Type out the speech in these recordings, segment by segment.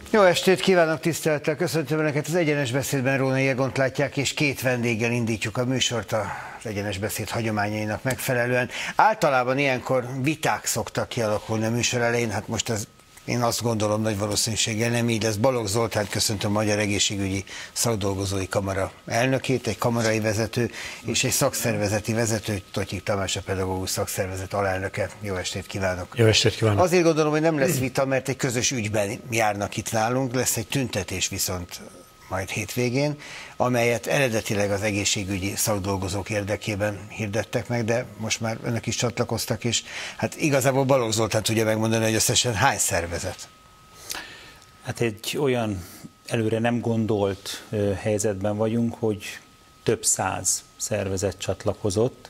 Jó estét kívánok, tisztelettel köszöntöm Önöket. Az Egyenes Beszédben Rónai Egont látják, és két vendéggel indítjuk a műsort az Egyenes Beszéd hagyományainak megfelelően. Általában ilyenkor viták szoktak kialakulni a műsor elején, hát most ez én azt gondolom nagy valószínűséggel nem így lesz. Balogh Zoltánt köszöntöm, a Magyar Egészségügyi Szakdolgozói Kamara elnökét, egy kamarai vezető és egy szakszervezeti vezető, Totyik Tamás, a pedagógus szakszervezet alelnöke. Jó estét kívánok! Jó estét kívánok! Azért gondolom, hogy nem lesz vita, mert egy közös ügyben járnak itt nálunk, lesz egy tüntetés viszont majd hétvégén, amelyet eredetileg az egészségügyi szakdolgozók érdekében hirdettek meg, de most már önök is csatlakoztak, és hát igazából Balogh Zoltán tudja megmondani, hogy összesen hány szervezet? Hát egy olyan előre nem gondolt helyzetben vagyunk, hogy több száz szervezet csatlakozott.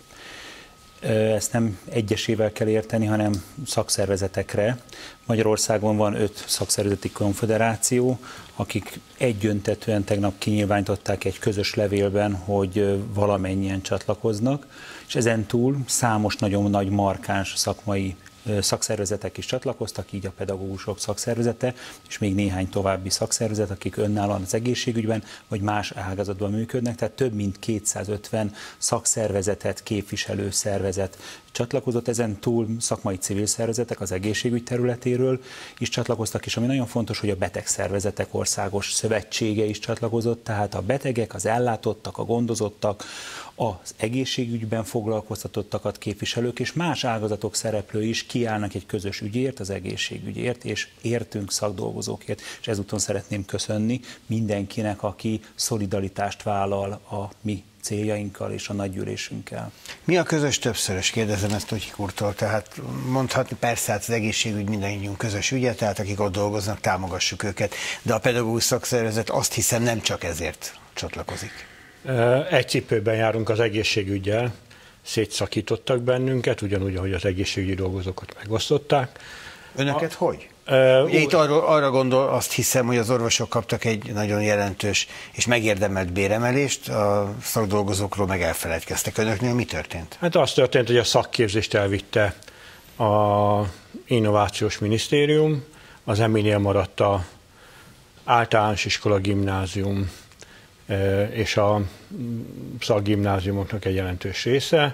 Ezt nem egyesével kell érteni, hanem szakszervezetekre. Magyarországon van 5 szakszervezeti konfederáció, akik egyöntetően tegnap kinyilvánították egy közös levélben, hogy valamennyien csatlakoznak, és ezen túl számos nagyon nagy markáns szakmai szakszervezetek is csatlakoztak, így a pedagógusok szakszervezete, és még néhány további szakszervezet, akik önállóan az egészségügyben vagy más ágazatban működnek, tehát több mint 250 szakszervezetet képviselő szervezet csatlakozott, ezen túl szakmai civil szervezetek az egészségügy területéről is csatlakoztak, és ami nagyon fontos, hogy a betegszervezetek országos szövetsége is csatlakozott, tehát a betegek, az ellátottak, a gondozottak, az egészségügyben foglalkoztatottakat képviselők és más ágazatok szereplői is kiállnak egy közös ügyért, az egészségügyért, és értünk szakdolgozókért. És ezúton szeretném köszönni mindenkinek, aki szolidaritást vállal a mi céljainkkal és a nagygyűlésünkkel. Mi a közös többszörös? Kérdezem ezt Totyik úrtól. Tehát mondhatni persze, hát az egészségügy mindannyiunk közös ügye, tehát akik ott dolgoznak, támogassuk őket. De a pedagógus szakszervezet azt hiszem nem csak ezért csatlakozik. Egy cipőben járunk az egészségüggyel, szétszakítottak bennünket, ugyanúgy, ahogy az egészségügyi dolgozókat megosztották. Önöket hogy? Ugye itt arra gondol, azt hiszem, hogy az orvosok kaptak egy nagyon jelentős és megérdemelt béremelést, a szakdolgozókról meg elfeledkeztek. Önöknél mi történt? Hát az történt, hogy a szakképzést elvitte az Innovációs Minisztérium, az Eminél maradt az általános iskola, gimnázium és a szakgimnáziumoknak egy jelentős része.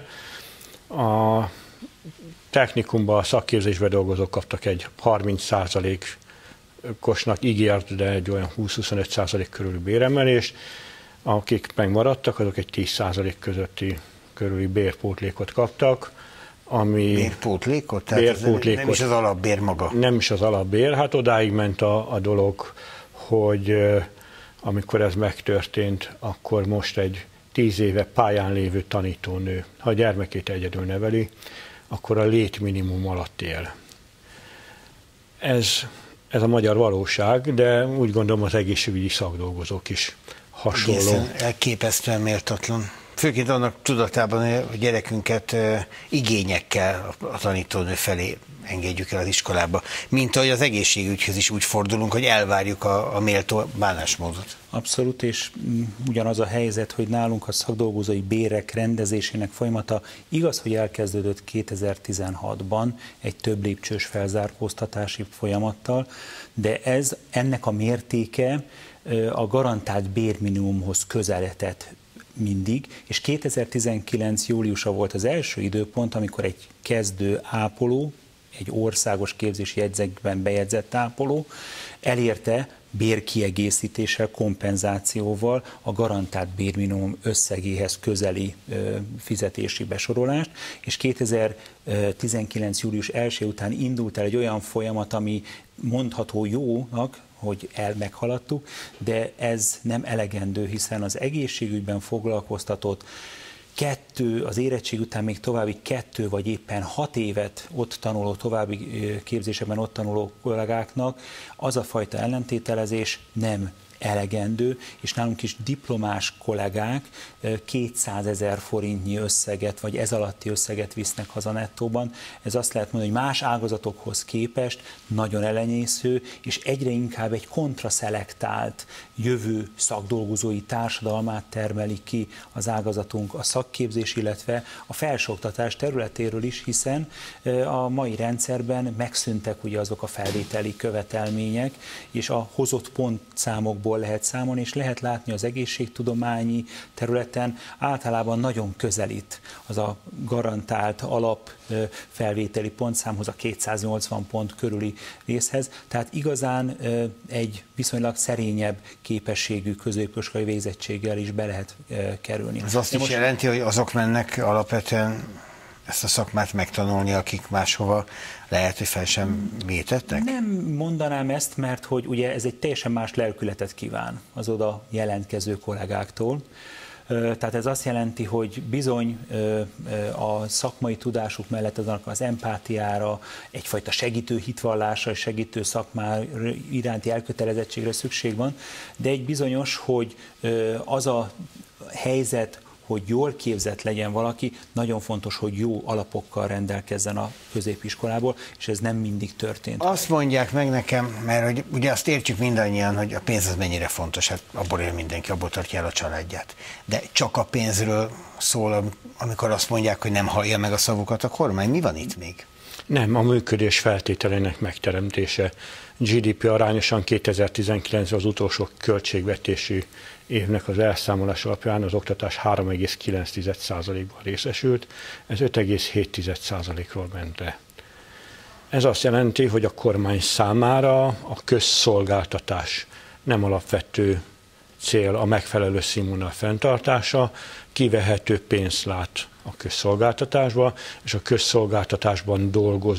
A technikumban a szakképzésbe dolgozók kaptak egy 30%-osnak ígért, de egy olyan 20-25% körüli béremelést. Akik megmaradtak, azok egy 10% közötti körüli bérpótlékot kaptak. Ami bérpótlékot? Tehát nem is az alapbér maga? Nem is az alapbér. Hát odáig ment a dolog, hogy amikor ez megtörtént, akkor most egy 10 éve pályán lévő tanítónő, ha a gyermekét egyedül neveli, akkor a létminimum alatt él. Ez a magyar valóság, de úgy gondolom az egészségügyi szakdolgozók is hasonló. Egészen elképesztően méltatlan. Főként annak tudatában, hogy a gyerekünket igényekkel a tanítónő felé engedjük el az iskolába, mint ahogy az egészségügyhöz is úgy fordulunk, hogy elvárjuk a méltó bánásmódot. Abszolút, és ugyanaz a helyzet, hogy nálunk a szakdolgozói bérek rendezésének folyamata igaz, hogy elkezdődött 2016-ban egy több lépcsős felzárkóztatási folyamattal, de ennek a mértéke a garantált bérminimumhoz közeledett mindig, és 2019. júliusa volt az első időpont, amikor egy kezdő ápoló, egy országos képzési jegyzékben bejegyzett ápoló elérte bérkiegészítéssel, kompenzációval a garantált bérminimum összegéhez közeli fizetési besorolást, és 2019. július 1 után indult el egy olyan folyamat, ami mondható jónak, hogy meghaladtuk, de ez nem elegendő, hiszen az egészségügyben foglalkoztatott az érettség után még további 2 vagy éppen 6 évet ott tanuló, további képzésekben ott tanuló kollégáknak az a fajta ellentételezés nem elegendő, és nálunk is diplomás kollégák 200 000 forintnyi összeget, vagy ez alatti összeget visznek haza nettóban. Ez azt lehet mondani, hogy más ágazatokhoz képest nagyon elenyésző, és egyre inkább egy kontraszelektált jövő szakdolgozói társadalmát termeli ki az ágazatunk a szakképzés, illetve a felsőoktatás területéről is, hiszen a mai rendszerben megszűntek ugye azok a felvételi követelmények, és a hozott pontszámokból lehet számolni, és lehet látni az egészségtudományi területen általában nagyon közelít az a garantált alap felvételi pontszámhoz, a 280 pont körüli részhez, tehát igazán egy viszonylag szerényebb képességű középiskolai végzettséggel is be lehet kerülni. Ez azt is jelenti, hogy azok mennek alapvetően ezt a szakmát megtanulni, akik máshova lehet, hogy fel sem vétettek? Nem mondanám ezt, mert hogy ugye ez egy teljesen más lelkületet kíván az oda jelentkező kollégáktól. Tehát ez azt jelenti, hogy bizony a szakmai tudásuk mellett az empátiára, egyfajta segítő hitvallásra, segítő szakmá iránti elkötelezettségre szükség van, de egy bizonyos, hogy az a helyzet, hogy jól képzett legyen valaki, nagyon fontos, hogy jó alapokkal rendelkezzen a középiskolából, és ez nem mindig történt. Azt mondják meg nekem, mert hogy ugye azt értjük mindannyian, hogy a pénz az mennyire fontos, hát abból él mindenki, abból tartja el a családját. De csak a pénzről szól, amikor azt mondják, hogy nem hallja meg a szavukat a kormány. Mi van itt még? Nem, a működés feltételének megteremtése. GDP arányosan 2019 az utolsó költségvetési évnek az elszámolás alapján az oktatás 3,9%-ban részesült, ez 5,7%-ról ment le. Ez azt jelenti, hogy a kormány számára a közszolgáltatás nem alapvető cél a megfelelő színvonal fenntartása, kivehető pénzt lát a közszolgáltatásba, és a közszolgáltatásban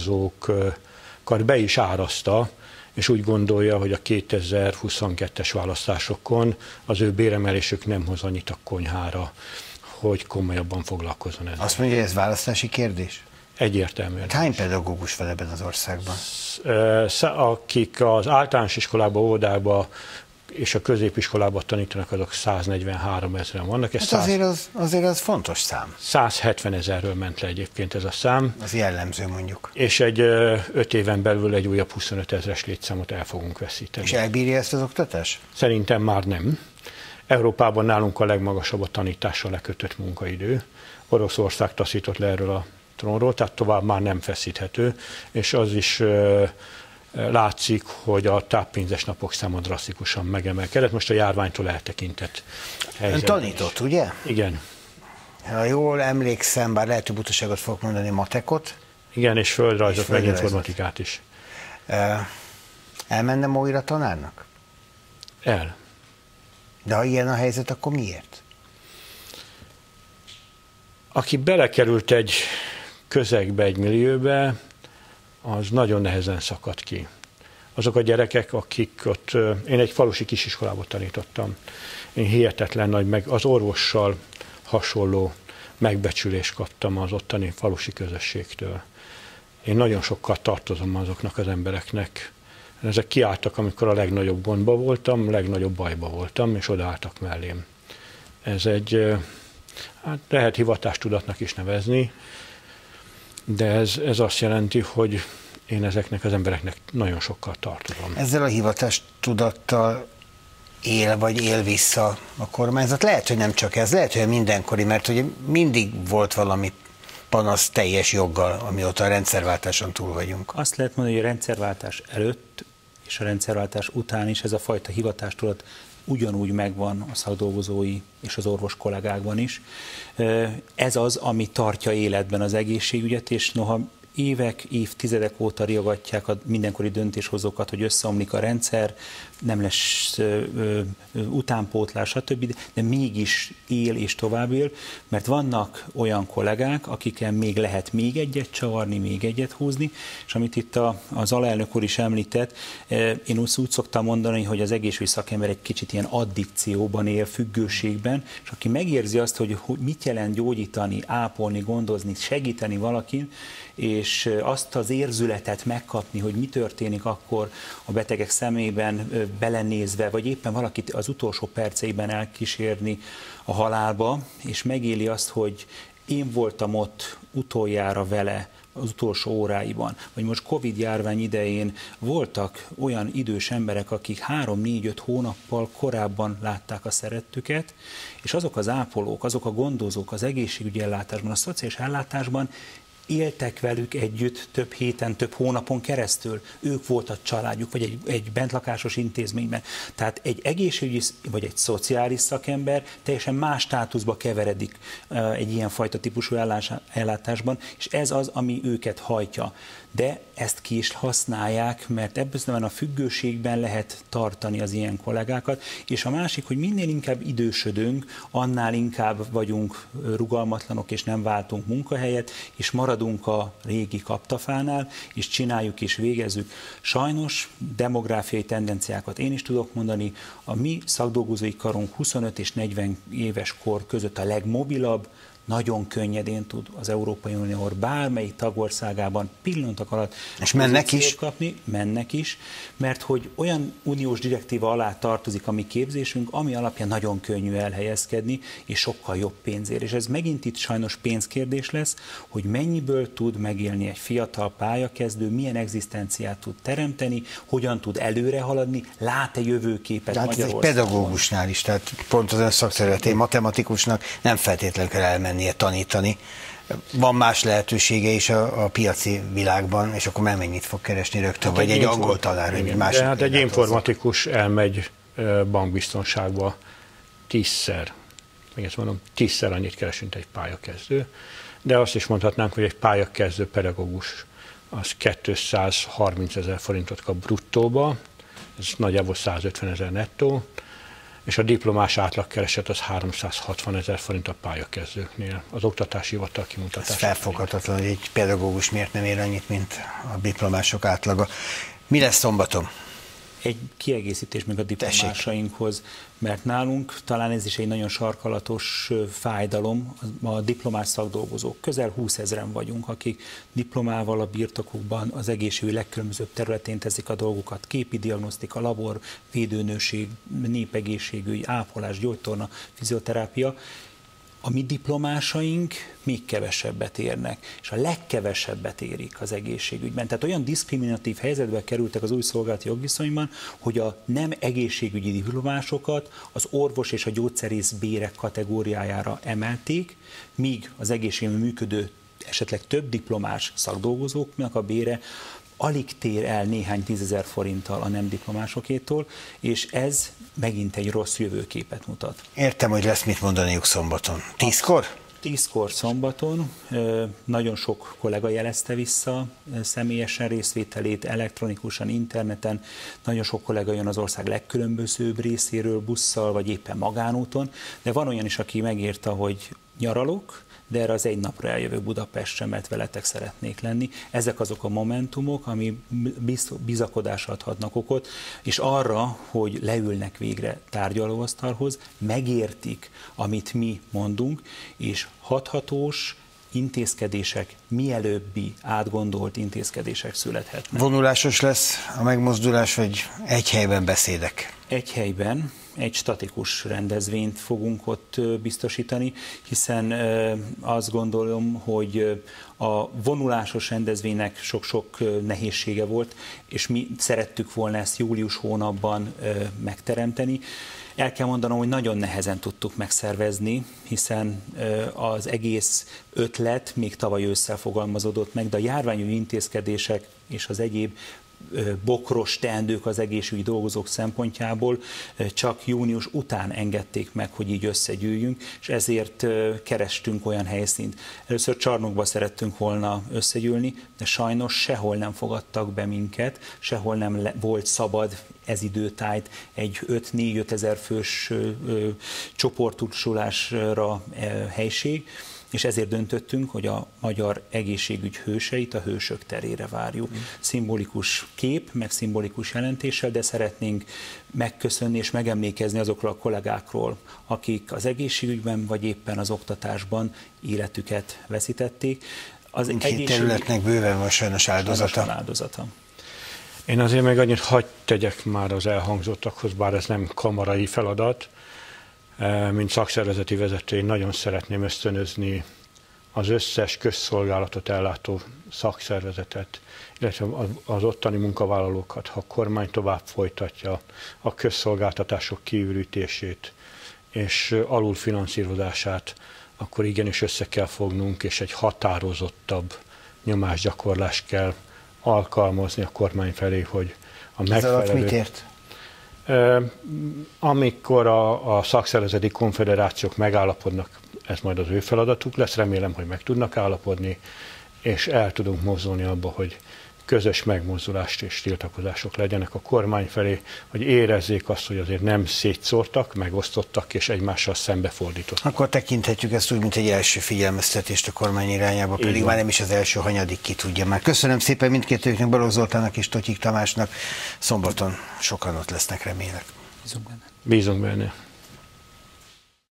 dolgozókat be is áraszta, és úgy gondolja, hogy a 2022-es választásokon az ő béremelésük nem hoz annyit a konyhára, hogy komolyabban foglalkozzon ezzel. Azt mondja, hogy ez választási kérdés? Egyértelműen. Hány pedagógus van ebben az országban? Akik az általános iskolába, óvodába és a középiskolában tanítanak, azok 143 000-en vannak. Ez azért az fontos szám. 170 000-ről ment le egyébként ez a szám. Az jellemző mondjuk. És egy 5 éven belül egy újabb 25 000-es létszámot el fogunk veszíteni. És elbírja ezt az oktatás? Szerintem már nem. Európában nálunk a legmagasabb a tanítással lekötött munkaidő. Oroszország taszított le erről a trónról, tehát tovább már nem feszíthető, és az is látszik, hogy a táppénzes napok száma drasztikusan megemelkedett, most a járványtól eltekintett helyzetben. Ön tanított, ugye? Igen. Ha jól emlékszem, bár lehet, hogy butaságot fogok mondani, matekot. Igen, és földrajzot, meg informatikát is. Elmenne ma újra tanárnak? El. De ha ilyen a helyzet, akkor miért? Aki belekerült egy közegbe, egy millióbe, az nagyon nehezen szakad ki. Azok a gyerekek, akik ott, én egy falusi kisiskolában tanítottam, én hihetetlen nagy, meg az orvossal hasonló megbecsülést kaptam az ottani falusi közösségtől. Én nagyon sokkal tartozom azoknak az embereknek. Ezek kiálltak, amikor a legnagyobb gondba voltam, legnagyobb bajba voltam, és odaálltak mellém. Ez egy, hát lehet hivatástudatnak is nevezni, de ez azt jelenti, hogy én ezeknek az embereknek nagyon sokkal tartozom. Ezzel a hivatástudattal él vissza a kormányzat? Lehet, hogy nem csak ez, lehet, hogy mindenkori, mert ugye mindig volt valami panasz teljes joggal, amióta a rendszerváltáson túl vagyunk. Azt lehet mondani, hogy a rendszerváltás előtt és a rendszerváltás után is ez a fajta hivatástudat ugyanúgy megvan a szakdolgozói és az orvos kollégákban is. Ez az, ami tartja életben az egészségügyet, és noha évek, évtizedek óta riogatják a mindenkori döntéshozókat, hogy összeomlik a rendszer, nem lesz utánpótlás, stb., de mégis él és tovább él, mert vannak olyan kollégák, akikkel még lehet még egyet csavarni, még egyet húzni, és amit itt az alelnök úr is említett, én úgy szoktam mondani, hogy az egészségügyi szakember egy kicsit ilyen addikcióban él, függőségben, és aki megérzi azt, hogy mit jelent gyógyítani, ápolni, gondozni, segíteni valakin, és azt az érzületet megkapni, hogy mi történik akkor a betegek szemében belenézve, vagy éppen valakit az utolsó perceiben elkísérni a halálba, és megéli azt, hogy én voltam ott utoljára vele az utolsó óráiban, vagy most Covid járvány idején voltak olyan idős emberek, akik 3-4-5 hónappal korábban látták a szerettüket, és azok az ápolók, azok a gondozók az egészségügyi ellátásban, a szociális ellátásban éltek velük együtt több héten, több hónapon keresztül. Ők voltak családjuk, vagy egy bentlakásos intézményben. Tehát egy egészségügyi, vagy egy szociális szakember teljesen más státuszba keveredik egy ilyen fajta típusú ellátásban, és ez az, ami őket hajtja. De ezt ki is használják, mert ebben a függőségben lehet tartani az ilyen kollégákat, és a másik, hogy minél inkább idősödünk, annál inkább vagyunk rugalmatlanok, és nem váltunk munkahelyet, és maradunk a régi kaptafánál, és csináljuk és végezzük. Sajnos demográfiai tendenciákat én is tudok mondani, a mi szakdolgozói karunk 25 és 40 éves kor között a legmobilabb, nagyon könnyedén tud az Európai Unió bármelyik tagországában pillanatok alatt és mennek is kapni, mennek is, mert hogy olyan uniós direktíva alá tartozik a mi képzésünk, ami alapján nagyon könnyű elhelyezkedni, és sokkal jobb pénzért. És ez megint itt sajnos pénzkérdés lesz, hogy mennyiből tud megélni egy fiatal pályakezdő, milyen egzisztenciát tud teremteni, hogyan tud előre haladni, lát-e jövőképet Magyarországon. Egy pedagógusnál is, tehát pont az ön szakterületén matematikusnak nem feltétlenül kell elmennie tanítani. Van más lehetősége is a piaci világban, és akkor mennyit fog keresni rögtön, vagy egy angol tanár, egy másik. Hát egy informatikus elmegy bankbiztonságba 10-szer, még ezt mondom, 10-szer annyit keres, mint egy pályakezdő, de azt is mondhatnánk, hogy egy pályakezdő pedagógus az 230 000 forintot kap bruttóba, ez nagyjából 150 000 nettó, és a diplomás átlagkereset az 360 000 forint a pályakezdőknél, az oktatási hivatal kimutatása. Ez felfoghatatlan, hogy egy pedagógus miért nem ér annyit, mint a diplomások átlaga. Mi lesz szombaton? Egy kiegészítés még a diplomásainkhoz, mert nálunk talán ez is egy nagyon sarkalatos fájdalom, a diplomás szakdolgozók. Közel 20 000-en vagyunk, akik diplomával a birtokukban az egészségügy legkülönbözőbb területén teszik a dolgokat. Képi diagnosztika, labor, védőnőség, népegészségügy, ápolás, gyógytorna, fizioterápia. A mi diplomásaink még kevesebbet érnek, és a legkevesebbet érik az egészségügyben. Tehát olyan diszkriminatív helyzetbe kerültek az új szolgálati jogviszonyban, hogy a nem egészségügyi diplomásokat az orvos és a gyógyszerész bérek kategóriájára emelték, míg az egészségügyben működő esetleg több diplomás szakdolgozóknak a bére alig tér el néhány 10 000 forinttal a nem diplomásokétól, és ez megint egy rossz jövőképet mutat. Értem, hogy lesz mit mondaniuk szombaton. 10-kor? 10-kor szombaton. Nagyon sok kollega jelezte vissza személyesen részvételét, elektronikusan, interneten. Nagyon sok kollega jön az ország legkülönbözőbb részéről busszal, vagy éppen magánúton, de van olyan is, aki megírta, hogy nyaralok, de erre az egy napra eljövő Budapestre, mert veletek szeretnék lenni. Ezek azok a momentumok, ami bizakodásra adhatnak okot, és arra, hogy leülnek végre tárgyalóasztalhoz, megértik, amit mi mondunk, és hathatós intézkedések, mielőbbi átgondolt intézkedések születhetnek. Vonulásos lesz a megmozdulás, vagy egy helyben beszédek? Egy helyben, egy statikus rendezvényt fogunk ott biztosítani, hiszen azt gondolom, hogy a vonulásos rendezvénynek sok-sok nehézsége volt, és mi szerettük volna ezt július hónapban megteremteni. El kell mondanom, hogy nagyon nehezen tudtuk megszervezni, hiszen az egész ötlet még tavaly ősszel fogalmazódott meg, de a járványügyi intézkedések és az egyéb bokros teendők az egészségügyi dolgozók szempontjából csak június után engedték meg, hogy így összegyűjjünk, és ezért kerestünk olyan helyszínt. Először Csarnokba szerettünk volna összegyűlni, de sajnos sehol nem fogadtak be minket, sehol nem volt szabad ez időtájt egy 5-4-5 ezer fős csoportosulásra helység, és ezért döntöttünk, hogy a magyar egészségügy hőseit a hősök terére várjuk. Szimbolikus kép, meg szimbolikus jelentéssel, de szeretnénk megköszönni és megemlékezni azokról a kollégákról, akik az egészségügyben vagy éppen az oktatásban életüket veszítették. Mindkét területnek bőven van sajnos áldozata. Én azért meg annyit hadd tegyek már az elhangzottakhoz, bár ez nem kamarai feladat, mint szakszervezeti vezető, én nagyon szeretném ösztönözni az összes közszolgálatot ellátó szakszervezetet, illetve az ottani munkavállalókat, ha a kormány tovább folytatja a közszolgáltatások kiürítését és alulfinanszírozását, akkor igenis össze kell fognunk, és egy határozottabb nyomásgyakorlást kell alkalmazni a kormány felé, hogy a megfelelő... Ez alatt mit ért? Amikor a szakszervezeti konfederációk megállapodnak, ez majd az ő feladatuk lesz, remélem, hogy meg tudnak állapodni, és el tudunk mozdulni abba, hogy közös megmozdulást és tiltakozások legyenek a kormány felé, hogy érezzék azt, hogy azért nem szétszórtak, megosztottak és egymással szembefordítottak. Akkor tekinthetjük ezt úgy, mint egy első figyelmeztetést a kormány irányába, pedig már nem is az első, hanyadik ki tudja már. Köszönöm szépen mindkettőknek, Balogh Zoltánnak és Totyik Tamásnak. Szombaton sokan ott lesznek, remélek. Bízunk benne. Bízunk benne.